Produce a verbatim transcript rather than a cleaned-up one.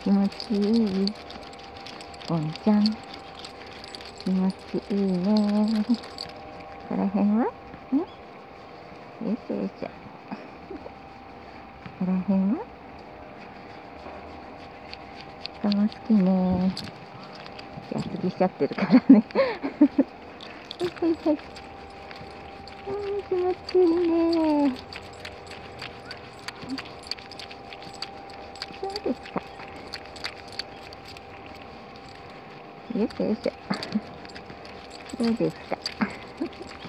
気持ちいい。ボンちゃん。気持ちいいね。ここら辺はんよいしょよいしょ。ここら辺は人も好きね。安着しちゃってるからね。はいはいはい。うん、気持ちいいね。そうですか。よいしょよいしょ。そうですか。